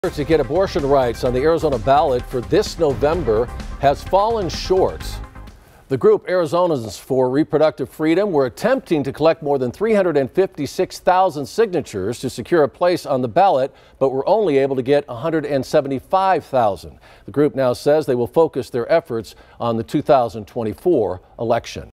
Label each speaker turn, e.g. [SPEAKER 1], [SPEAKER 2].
[SPEAKER 1] To get abortion rights on the Arizona ballot for this November has fallen short. The group Arizonans for Reproductive Freedom were attempting to collect more than 356,000 signatures to secure a place on the ballot, but were only able to get 175,000. The group now says they will focus their efforts on the 2024 election.